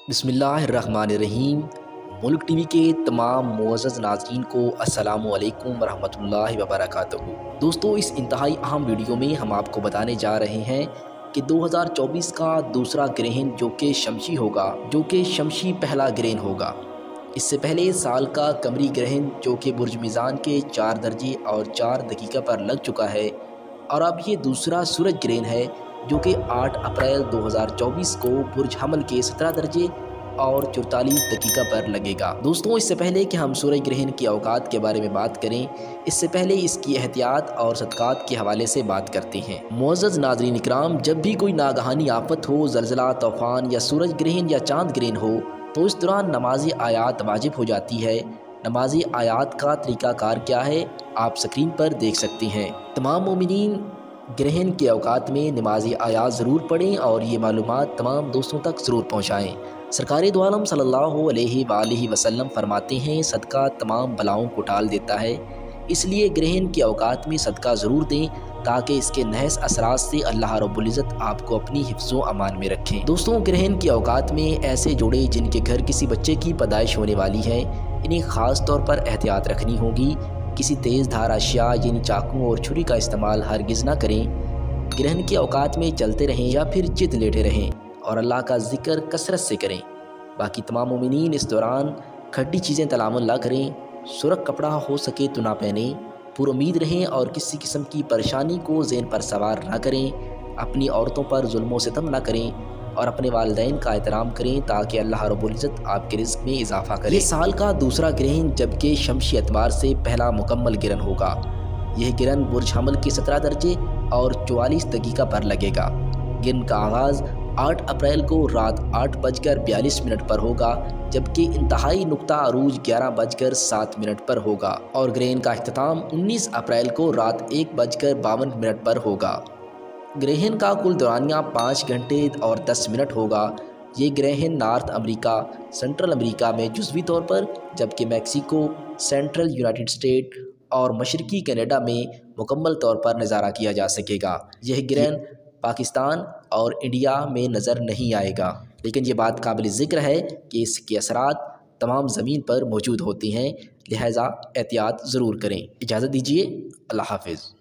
बिस्मिल्लाहिर्रहमानिर्रहीम। मुल्क टीवी के तमाम मुअज़्ज़ज़ नाज़रीन को अस्सलामु अलैकुम वरहमतुल्लाहि वबरकातुहू। दोस्तों, इस इंतहाई अहम वीडियो में हम आपको बताने जा रहे हैं कि 2024 का दूसरा ग्रहण जो कि शमसी पहला ग्रहण होगा। इससे पहले साल का कमरी ग्रहण जो कि बुर्ज मीज़ान के 4 दर्जे और 4 दकीका पर लग चुका है, और अब ये दूसरा सूरज ग्रहण है जो कि 8 अप्रैल 2024 को बुर्ज हमल के 17 दर्जे और 44 दकीका पर लगेगा। दोस्तों, इससे पहले कि हम सूरज ग्रहण की औकात के बारे में बात करें, इससे पहले इसकी एहतियात और सदक़ात के हवाले से बात करते हैं। मुअज़्ज़ज़ नाज़रीन इकराम, जब भी कोई नागहानी आफत हो, ज़लज़ला, तूफ़ान या सूरज ग्रहण या चाँद ग्रहण हो, तो इस दौरान नमाज़ आयात वाजिब हो जाती है। नमाज़ आयात का तरीक़ाकार क्या है, आप स्क्रीन पर देख सकते हैं। तमाम मोमिनीन ग्रहण के औकात में नमाज़ आयात ज़रूर पढ़ें और ये मालूमात तमाम दोस्तों तक ज़रूर पहुँचाएँ। सरकार दो आलम सल्लल्लाहु अलैहि वसल्लम फरमाते हैं, सदका तमाम बलाओं को टाल देता है। इसलिए ग्रहण के औकात में सदका ज़रूर दें ताकि इसके नहस असरात से अल्लाह रब्बुल इज़्ज़त आपको अपनी हिफ्ज़ो अमान में रखें। दोस्तों, ग्रहण के औकात में ऐसे जोड़े जिनके घर किसी बच्चे की पैदाइश होने वाली है, इन्हें ख़ास तौर पर एहतियात रखनी होगी। किसी तेज़ धार अशिया यानी चाकू और छुरी का इस्तेमाल हरगिज़ ना करें। ग्रहण के औकात में चलते रहें या फिर चित लेटे रहें और अल्लाह का ज़िक्र कसरत से करें। बाकी तमाम मोमिनीन इस दौरान खट्टी चीज़ें तलामुल ना करें। सुरख कपड़ा हो सके तो ना पहने। पुरुमीद रहें और किसी किस्म की परेशानी को ज़हन पर सवार ना करें। अपनी औरतों पर जुल्म व सितम ना करें और अपने वालिदैन का एहतराम करें ताकि अल्लाह रब्बुल इज़्ज़त आपके रिज़्क़ में इजाफ़ा करे। ये साल का दूसरा ग्रहण जबकि शमसी एतबार से पहला मुकम्मल ग्रहण होगा। यह ग्रहण बुर्ज हमल के 17 दर्जे और 44 दकीका पर लगेगा। ग्रहण का आगाज़ 8 अप्रैल को रात 8:42 पर होगा, जबकि इंतहाई नुक्ता अरूज 11:07 पर होगा और ग्रहण का अख्तिताम 19 अप्रैल को रात 1:52 पर होगा। ग्रहण का कुल दौरानिया 5 घंटे और 10 मिनट होगा। ये ग्रहण नॉर्थ अमेरिका, सेंट्रल अमेरिका में जुज़वी तौर पर, जबकि मैक्सिको, सेंट्रल यूनाइटेड स्टेट और मशरकी कनाडा में मुकम्मल तौर पर नज़ारा किया जा सकेगा। यह ग्रहण पाकिस्तान और इंडिया में नज़र नहीं आएगा, लेकिन ये बात काबिल ज़िक्र है कि इसके असरात तमाम ज़मीन पर मौजूद होती हैं, लिहाजा एहतियात ज़रूर करें। इजाज़त दीजिए, अल्लाह हाफ़िज़।